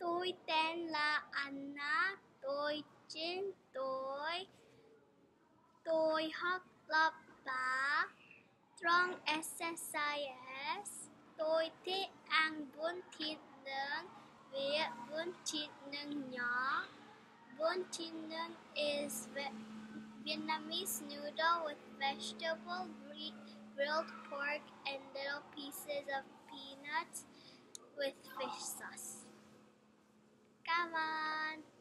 Tôi tên là Anna, tôi 9 tuổi. Tôi học lớp 3 trong SSIS. Tôi thích ăn bún thịt nướng vì bún thịt nướng nhỏ. Bún thịt nướng is Vietnamese noodle with vegetable, grilled pork, and little pieces of peanuts with fish sauce. Come on!